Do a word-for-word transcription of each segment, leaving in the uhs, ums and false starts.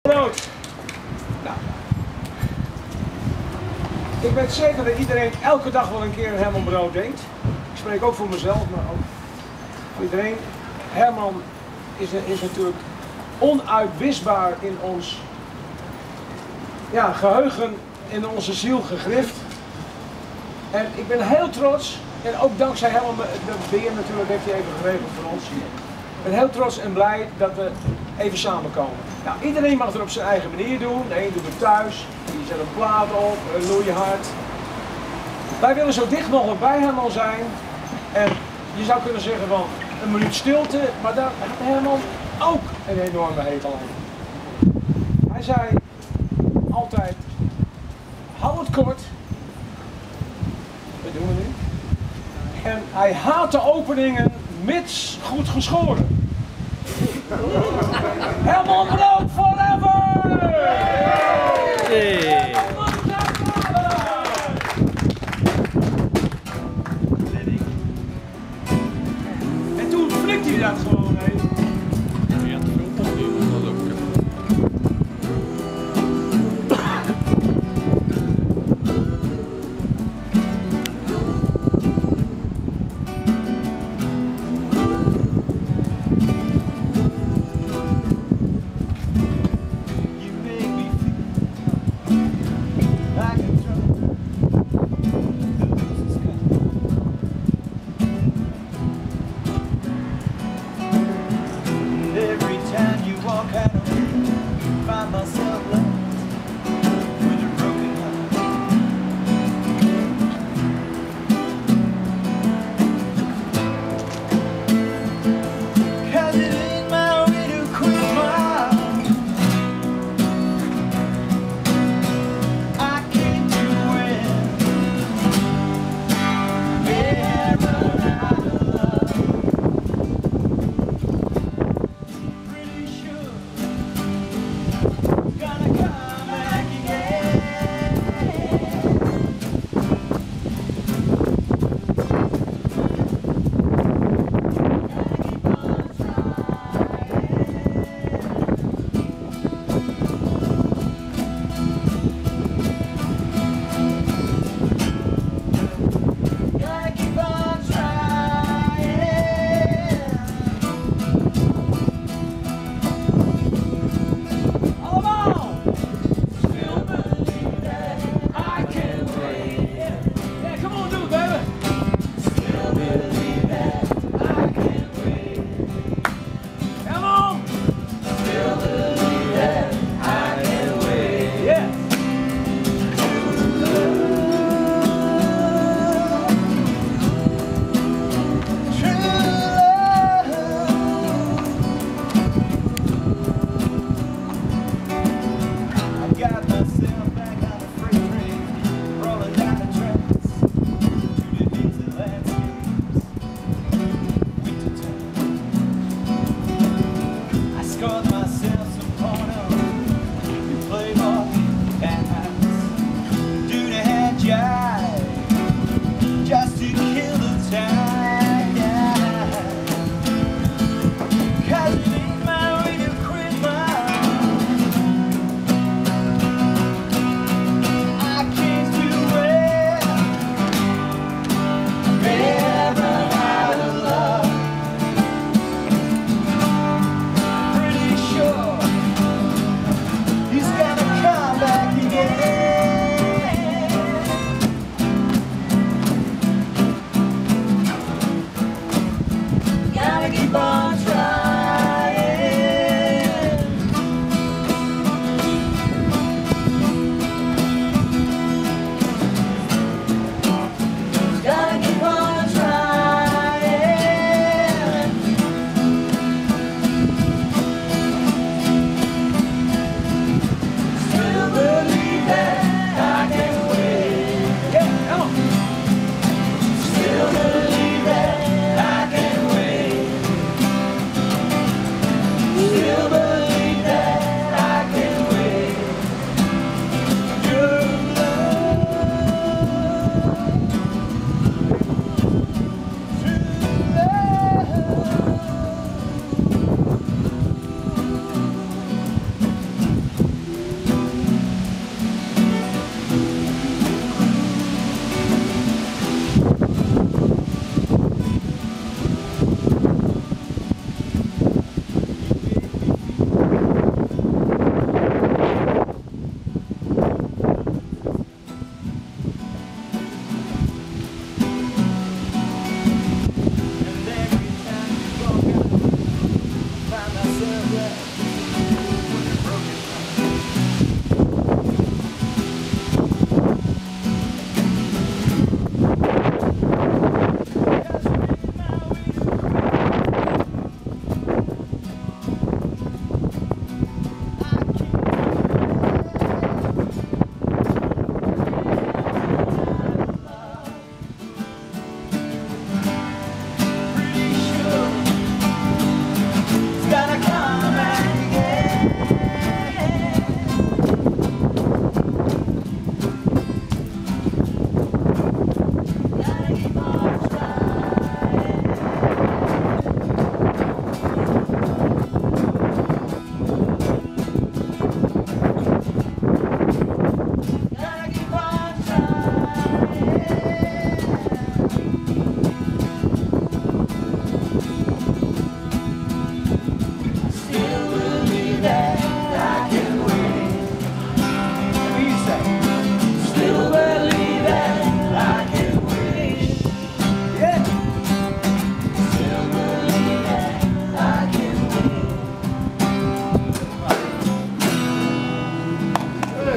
Brood. Nou. Ik weet zeker dat iedereen elke dag wel een keer Herman Brood denkt. Ik spreek ook voor mezelf, maar ook voor iedereen. Herman is, is natuurlijk onuitwisbaar in ons ja, geheugen, in onze ziel gegrift. En ik ben heel trots, en ook dankzij Herman, de beheer natuurlijk heeft hij even geregeld voor ons. Ik ben heel trots en blij dat we even samenkomen. Nou, iedereen mag het op zijn eigen manier doen. De een doet het thuis, die zet een plaat op, een loeihard. Wij willen zo dicht mogelijk bij Herman zijn. En je zou kunnen zeggen van een minuut stilte, maar daar had Herman ook een enorme hekel aan. Hij zei altijd, hou het kort. Dat doen we nu. En hij haat de openingen mits goed geschoren. Herman Brood forever! Hey. En toen flikt hij dat gewoon mee. Ja, te veel opnemen, dat ook.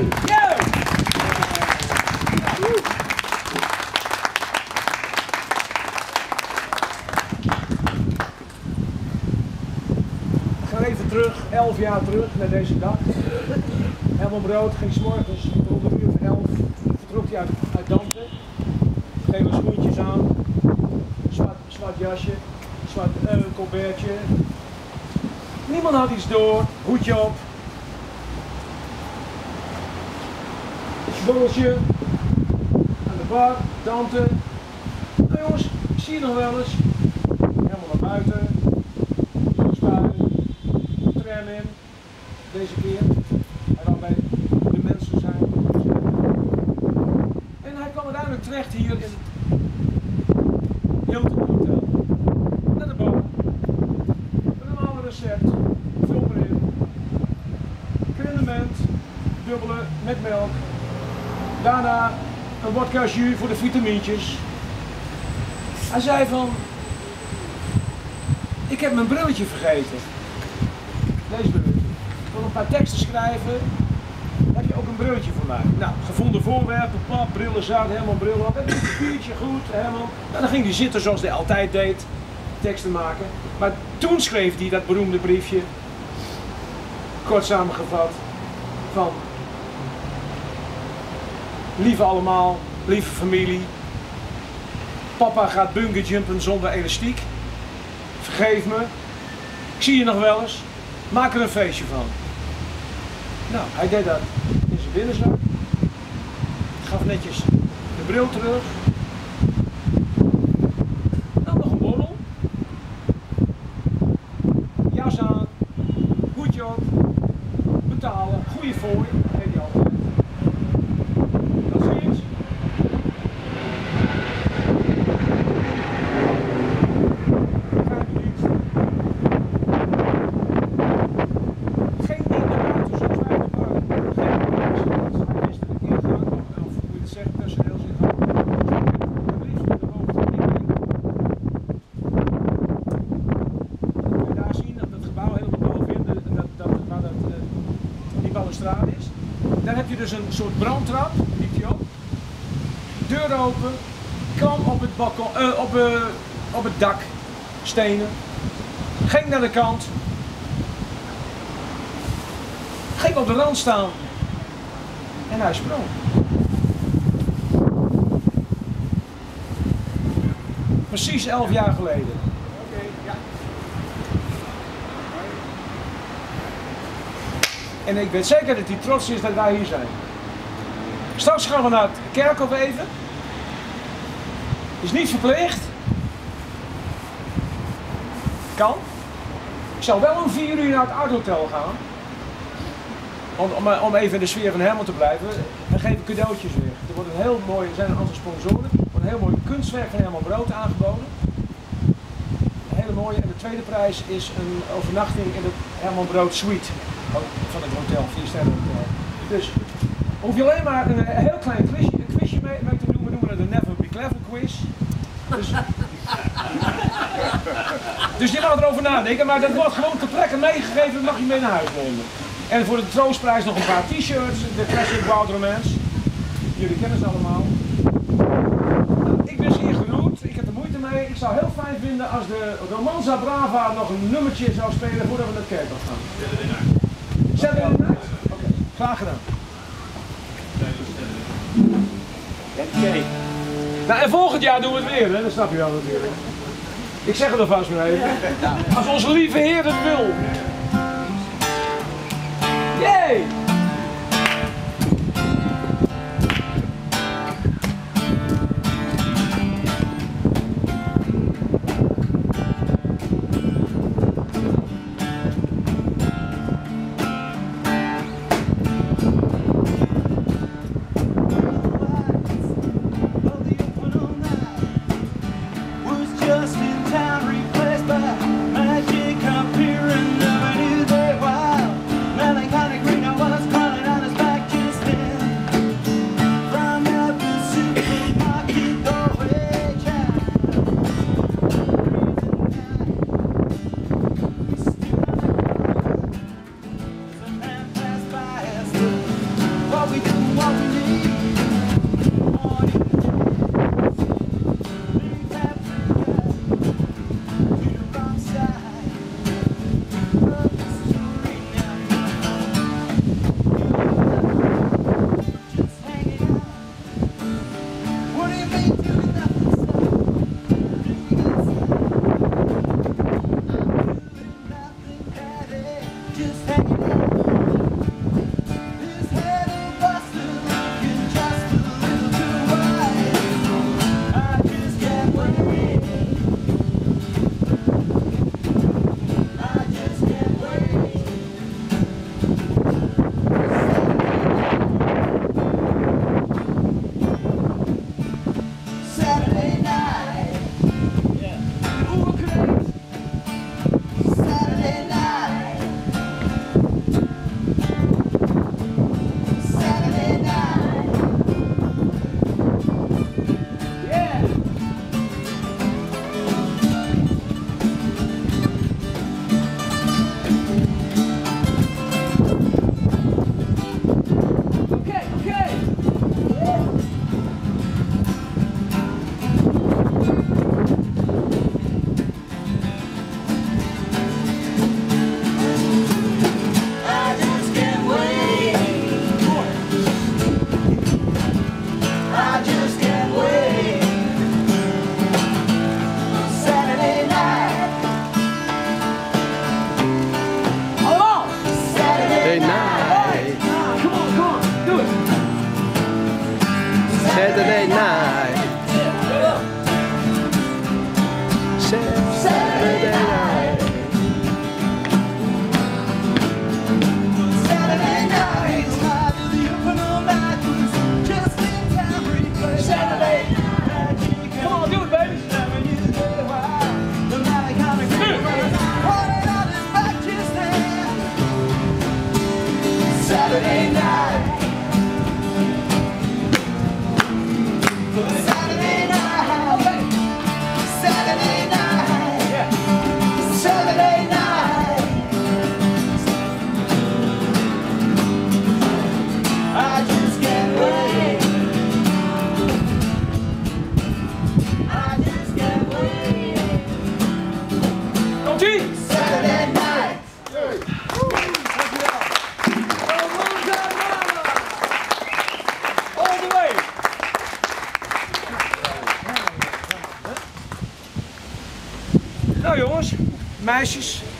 Yeah! Ik ga even terug, elf jaar terug naar deze dag. Herman Brood ging 's morgens rond een uur of elf, vertrok hij uit, uit Dante. Gele schoentjes aan, zwart, zwart jasje, zwart uh, colbertje. Niemand had iets door, hoedje op. Borreltje aan de bar, Dante. Nou jongens, ik zie je nog wel eens. Helemaal naar buiten. Spui, tram in. Deze keer. Hij wou bij de mensen zijn. En hij kwam uiteindelijk terecht hier in het Hilton Hotel. Naar de bar. Een normale recept. Vul erin. Krendement. Dubbele met melk. Daarna een wodka jus voor de vitamintjes. Hij zei van, ik heb mijn brilletje vergeten. Deze brilletje. Ik wil een paar teksten schrijven. Heb je ook een brilletje voor mij? Nou, gevonden voorwerpen, pap, brillen zout, helemaal bril op. Heb je een papiertje, goed, helemaal. Nou, dan ging hij zitten zoals hij altijd deed, teksten maken. Maar toen schreef hij dat beroemde briefje, kort samengevat, van lieve allemaal, lieve familie. Papa gaat bungeejumpen zonder elastiek. Vergeef me. Ik zie je nog wel eens. Maak er een feestje van. Nou, hij deed dat in zijn binnenzak. Gaf netjes de bril terug. Dan nog een borrel. Jas aan. Hoedje op. Betalen. Goeie fooi. Deed hij altijd. Dan heb je dus een soort brandtrap, liep die op. Deur open, kwam op het, balkon, uh, op, uh, op het dak, stenen. Ging naar de kant. Ging op de rand staan. En hij sprong. Precies elf jaar geleden. Oké, ja. En ik weet zeker dat hij trots is dat wij hier zijn. Straks gaan we naar het kerkhof even. Is niet verplicht. Kan. Ik zou wel om vier uur naar het Art Hotel gaan. Om, om, om even in de sfeer van Herman te blijven. We geven cadeautjes weg. Er wordt een heel mooi, er zijn een aantal sponsoren. Er wordt een heel mooi kunstwerk van Herman Brood aangeboden. Een hele mooie. En de tweede prijs is een overnachting in het Herman Brood Suite. Van het hotel, vier sterren hotel. Dus hoef je alleen maar een heel klein quizje, een quizje mee, mee te doen. We noemen het een Never Be Clever quiz. Dus, dus je mag erover nadenken, maar dat wordt gewoon ter plekke meegegeven, dat mag je mee naar huis nemen. En voor de troostprijs nog een paar t-shirts, de Classic Wild Romance. Jullie kennen ze allemaal. Nou, ik ben zeer geroerd, ik heb er moeite mee. Ik zou heel fijn vinden als de Romanza Brava nog een nummertje zou spelen voordat we naar het kerkhof gaan. Zet er in uit? Oké, graag gedaan. Oké. Okay. Nou, en volgend jaar doen we het weer, hè? Dat snap je wel natuurlijk. Ik zeg het alvast maar even. Als onze lieve Heer het wil. Yay! Magic appearing, never knew they wild. Melancholy green, I was what we do, what we need. Just hanging out. His head ain't busted, looking just a little too wide. I just can't wait. I just can't wait. Saturday night. Yeah. Ooh, okay. Saturday night. Saturday night. Yeah. Okay, okay. Yeah. I just can't wait. I just can't wait. Saturday night. Allemaal! Saturday night. Come on, come on, do it! Saturday night. Saturday night. Saturday night. Live to the infinite night. Just in time replay. Saturday night. Come on, do it, baby! The night comic. Running on his back, just hand. Saturday night. Saturday night. Saturday night. Yeah. Saturday night. I just can't wait. I just can't wait. Komt-ie! Saturday night. All the way! Nou jongens, meisjes,